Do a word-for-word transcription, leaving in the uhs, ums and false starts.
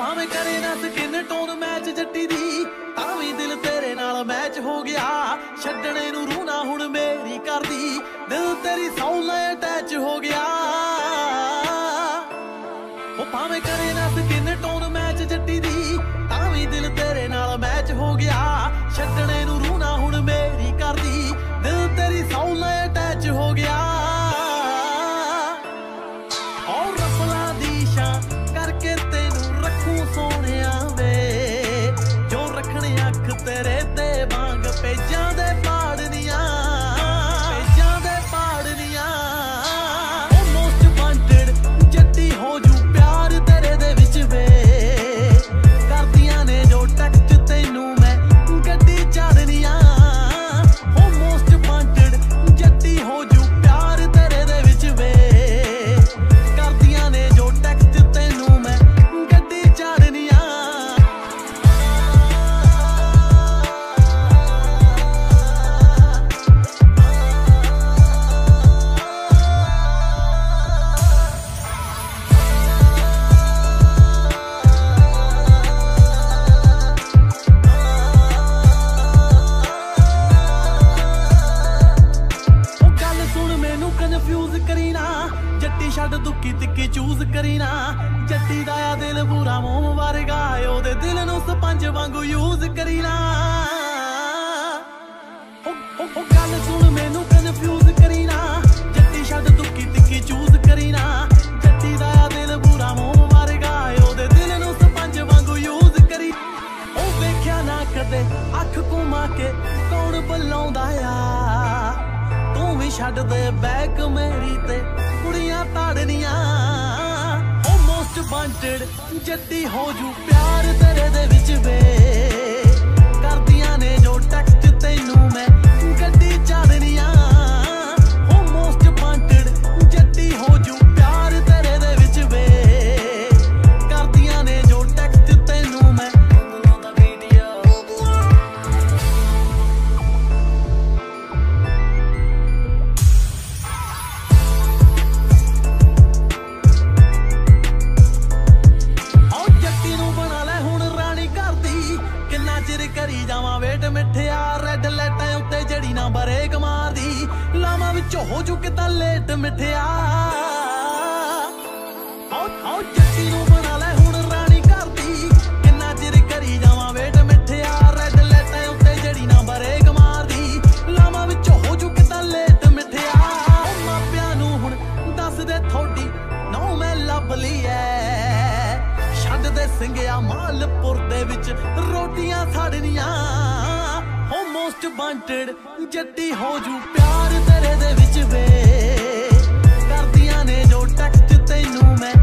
भावें करे ना स्किन टोन मैच जट्टी दी तां वी दिल तेरे नाल मैच हो गया। छड्डणे नूं रूह ना हुण मेरी करदी दिल तेरी सौ नाल अटैच हो गया। ओ भावें करे ना स्किन टोन मैच जट्टी दी तां वी दिल तेरे नाल मैच हो गया। छड्डणे नूं रूह ना हुण मेरी करदी दिल तेरी सौ नाल अटैच हो गया। और रफला दी शान करके तेनू रखूं सोहणिया वे जो रखने अख तेरे ते वांग पेजां दे पाड़नियां पेजां दे पाड़नियां। ओ मोस्ट वांटेड जट्टी हो जू प्यार तेरे दे विच वे करदियां ने जो टैक्स्ट तेनू मैं गड्डी चाड़नियां। ओ मोस्ट वांटेड जट्टी हो जू प्यार तेरे दे विच वे करदियां ने जो टैक्स्ट तेनू मैं गड्डी चाड़नियां। कन्फ्यूज करी ना जट्टी छड्ड दुक्की तिक्की चूज करी ना। जट्टी दा आ दिल पूरा मोम वर्गा ओदे दिल नूं स्पंज वांगू यूज करी ना। ओ ओ ओ गल सुन मैनू कन्फ्यूज करी ना जट्टी छड्ड दुक्की तिक्की चूज करी ना। जट्टी दा आ दिल पूरा मोम वर्गा ओदे दिल नूं स्पंज वांगू यूज करी। ओ वेख्या ना कदे अख घुमा के कौन बुलाउंदा आ तू भी छड्ड दे बैक मेरी ते कुड़ियां ताड़नियां। ओ मोस्ट वांटेड जट्टी हो जू प्यार तेरे दे विच वे करदियां ने जो टैक्स्ट तेनू मैं गड्डी चाड़नियां। ओ मोस्ट वांटेड जट्टी हो जू प्यार तेरे दे विच वे करदियां ने जो टैक्स्ट तेनू मैं करी जावां वेट मिठिया। रैड लाइटां उत्ते जड़ी ना बरेक मारदी लावां विचों हो जू कितां लेट मिठिया। आओ आओ जट्टी नूं बना लै हुण रानी करदी किन्ना चिर करी जावां वेट मिठिया। रैड लाइटां उत्ते जड़ी ना बरेक मारदी लावां विचों हो जू कितां लेट मिठिया। ओ मापियां नूं हुण दस दे थोड़ी नौ मैं लभ ली ऐ छड्ड दे सिंघिया मालपुर दे विच रोटियां साड़नियां। हो मोस्ट वांटेड जट्टी हो जू प्यार तेरे दे विच वे करदियां ने जो टैक्स्ट तेनू मैं